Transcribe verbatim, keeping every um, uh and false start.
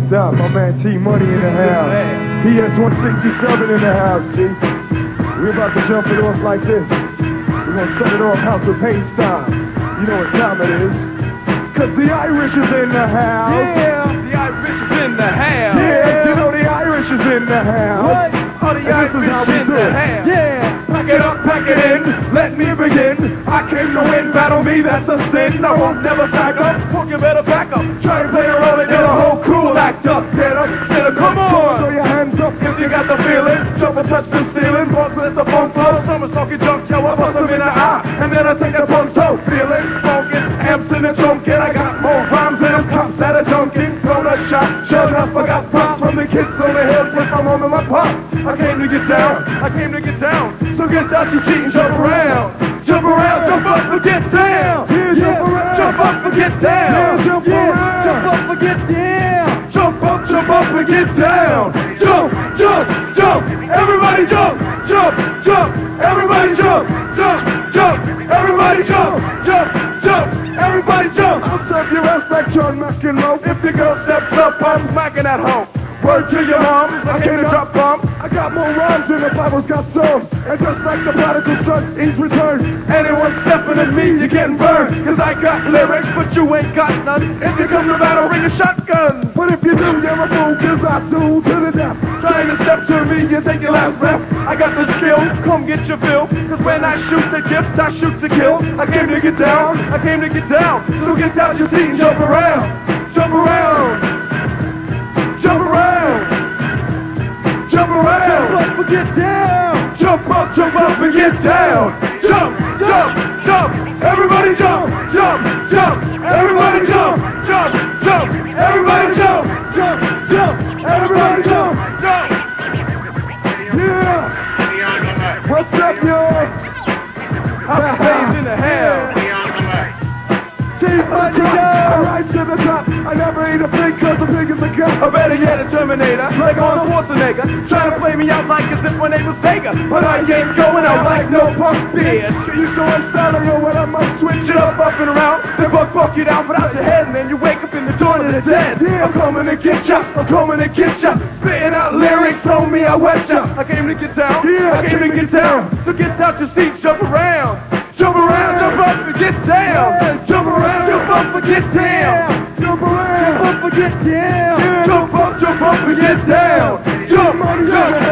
stop. My man T Money in the house. P S one sixty-seven in the house, G. We're about to jump it off like this. We're gonna set it off House of Pain style. You know what time it is. Cause the Irish is in the house. Yeah, the Irish is in the house. Yeah, you know the Irish is in the house. What? Oh, the Irish is in the house. Yeah, pack it up, pack it in. Let me begin. I came to win, battle me, that's a sin. I won't never back up. Fuck, you better back up. Try to play a role and get a whole crew act up. Get up, sit up, come on. Throw your hands up if you got the feeling. Jump and touch the ceiling. Boss, let the phone flow. Someone's talking junk, yo, I bust them in the eye. And then I take a bump toe. Feeling, smoking, amps in the junkin'. I got more rhymes than them cops that are dunking. Throw a shot, shut up, I got props from the kids on the hill. Plus I'm home in my pops. I came to get down, I came to get down. so get out your seat and jump around. Jump around, jump up and get down. Yeah, jump around, jump up and get down. Yeah, jump around, Jump up and get down. jump up, jump up and get down. Jump, jump, jump. Everybody jump, jump, jump. Everybody jump, jump, jump. Everybody jump, jump, jump. Everybody jump. I'll serve your ass like John McEnroe. If your girl steps up, I'm smacking at home. Word to your mom, I came to drop bomb. I got more rhymes than the Bible's got psalms. And just like the prodigal son, he's returned. Anyone stepping at me, you're getting burned. Cause I got lyrics, but you ain't got none. If you come to battle, bring a shotgun. But if you do, you're a fool, cause I do to the death. Trying to step to me, you take your last breath. I got the skill, come get your fill. Cause when I shoot the gift, I shoot to kill. I came to get down, I came to get down. So get out your seat and jump around. Jump around. Jump around, jump around, jump up and get down, jump up, jump up and get down, jump, jump, jump, everybody jump, jump, jump, everybody jump, jump, jump, everybody jump, jump, jump, everybody jump, jump. Yeah, what's up, y'all? I'm in the hell. I rise to the top. I never eat a pig cause the pig is a cop. I better get a Terminator, like Arnold Schwarzenegger, trying to play me out like as if my name was Sega. But I ain't going out like no punk bitch. You so unstylable when I must switch Shit up, up and around, then buck fuck you down, put out your head, and then you wake up in the dawn of the dead. Yeah, I'm coming to get ya, I'm coming to get ya. Spitting out lyrics, on me, I wet ya. I came to get down, Yeah, I came to get down. So get out your seat, jump around. Jump around, jump up and get down. Yeah. Jump around, jump up and get down. Jump around, Jump up and get down. Yeah. Jump up, jump up and get down. Jump, jump,